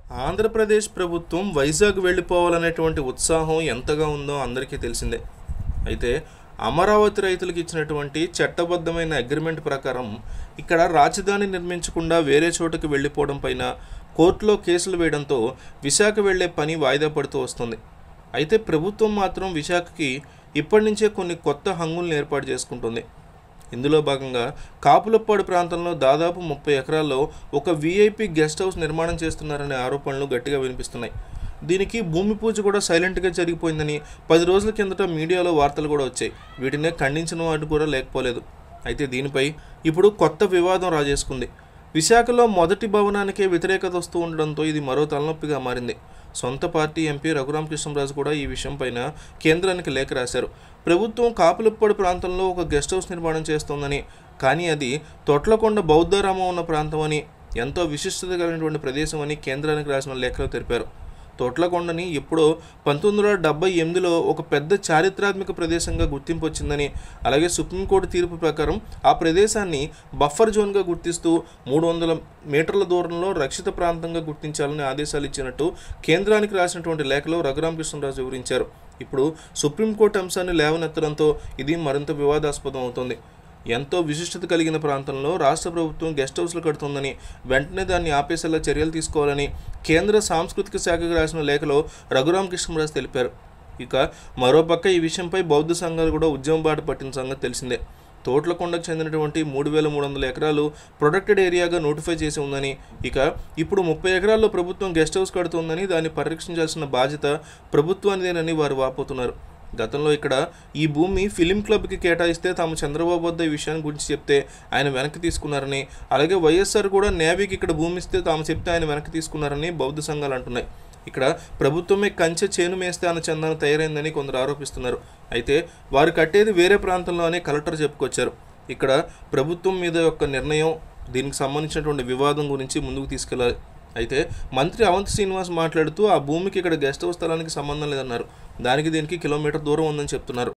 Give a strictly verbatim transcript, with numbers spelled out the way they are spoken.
ఆంధ్రప్రదేశ్ ప్రభుత్వం వైజాగ్ వెళ్ళిపోవాలనేటువంటి ఉత్సాహం ఎంతగా ఉందో అందరికీ తెలిసిందే. అయితే అమరావతి రైతులకు ఇచ్చినటువంటి చట్టబద్ధమైన అగ్రిమెంట్ ప్రకారం ఇక్కడ రాజధాని నిర్మించకుండా వేరే చోటుకు వెళ్ళిపోవడం పైన కోర్టులో కేసులు వేయడంతో విశాఖ వెళ్లే పని వాయిదా పడుతూ వస్తుంది. అయితే ప్రభుత్వం మాత్రం విశాఖకి ఇప్పటి నుంచే కొన్ని కొత్త హంగులను ఏర్పాటు చేసుకుంటుంది. ఇందులో భాగంగా కాపులప్పాడు ప్రాంతంలో దాదాపు ముప్పై ఎకరాల్లో ఒక వీఐపీ గెస్ట్ హౌస్ నిర్మాణం చేస్తున్నారనే ఆరోపణలు గట్టిగా వినిపిస్తున్నాయి. దీనికి భూమి పూజ కూడా సైలెంట్గా జరిగిపోయిందని పది రోజుల కిందట మీడియాలో వార్తలు కూడా వచ్చాయి. వీటినే ఖండించిన వాటి కూడా లేకపోలేదు. అయితే దీనిపై ఇప్పుడు కొత్త వివాదం రాజేసుకుంది. విశాఖలో మొదటి భవనానికే వ్యతిరేకత వస్తూ ఉండడంతో ఇది మరో తలనొప్పిగా మారింది. సొంత పార్టీ ఎంపీ రఘురామకృష్ణరాజు కూడా ఈ విషయం పైన కేంద్రానికి లేఖ రాశారు. ప్రభుత్వం కాపులప్పాడు ప్రాంతంలో ఒక గెస్ట్ హౌస్ నిర్మాణం చేస్తోందని, కానీ అది తొట్లకొండ బౌద్ధరామం ఉన్న ప్రాంతం అని, ఎంతో విశిష్టత కలిగినటువంటి ప్రదేశం అని కేంద్రానికి రాసిన లేఖలో తెలిపారు. తొట్లకొండని ఎప్పుడో పంతొమ్మిది వందల డెబ్బై ఎనిమిదిలో ఒక పెద్ద చారిత్రాత్మక ప్రదేశంగా గుర్తింపు వచ్చిందని, అలాగే సుప్రీంకోర్టు తీర్పు ప్రకారం ఆ ప్రదేశాన్ని బఫర్ జోన్గా గుర్తిస్తూ మూడు వందల మీటర్ల దూరంలో రక్షిత ప్రాంతంగా గుర్తించాలని ఆదేశాలు ఇచ్చినట్టు కేంద్రానికి రాసినటువంటి లేఖలో రఘురామకృష్ణరాజు వివరించారు. ఇప్పుడు సుప్రీంకోర్టు అంశాన్ని లేవనెత్తడంతో ఇది మరింత వివాదాస్పదం అవుతోంది. ఎంతో విశిష్టత కలిగిన ప్రాంతంలో రాష్ట్ర ప్రభుత్వం గెస్ట్ హౌస్లు కడుతుందని, వెంటనే దాన్ని ఆపేసేలా చర్యలు తీసుకోవాలని కేంద్ర సాంస్కృతిక శాఖకు రాసిన లేఖలో రఘురామకృష్ణరాజు తెలిపారు. ఇక మరోపక్క ఈ విషయంపై బౌద్ధ సంఘాలు కూడా ఉద్యమం బాట పట్టిన సంగతి తెలిసిందే. తోట్లకొండకు చెందినటువంటి మూడు వేల మూడు వందల ఎకరాలు ప్రొటెక్టెడ్ ఏరియాగా నోటిఫై చేసి ఉందని, ఇక ఇప్పుడు ముప్పై ఎకరాల్లో ప్రభుత్వం గెస్ట్ హౌస్ కడుతుందని, దాన్ని పరిరక్షించాల్సిన బాధ్యత ప్రభుత్వానిదేనని వారు వాపోతున్నారు. గతంలో ఇక్కడ ఈ భూమి ఫిలిం క్లబ్కి కేటాయిస్తే తాము చంద్రబాబు వద్ద ఈ విషయాన్ని గురించి చెప్తే ఆయన వెనక్కి తీసుకున్నారని, అలాగే వైఎస్ఆర్ కూడా నేవీకి ఇక్కడ భూమి ఇస్తే తాము చెప్తే ఆయన వెనక్కి తీసుకున్నారని బౌద్ధ సంఘాలు అంటున్నాయి. ఇక్కడ ప్రభుత్వమే కంచె చేను మేస్తే అన్న చందన తయారైందని కొందరు ఆరోపిస్తున్నారు. అయితే వారు కట్టేది వేరే ప్రాంతంలో అని కలెక్టర్ చెప్పుకొచ్చారు. ఇక్కడ ప్రభుత్వం మీద యొక్క నిర్ణయం, దీనికి సంబంధించినటువంటి వివాదం గురించి ముందుకు తీసుకెళ్లాలి. అయితే మంత్రి అవంతి శ్రీనివాస్ మాట్లాడుతూ ఆ భూమికి ఇక్కడ గెస్ట్ హౌస్ స్థలానికి సంబంధం లేదన్నారు. దానికి దీనికి కిలోమీటర్ దూరం ఉందని చెప్తున్నారు.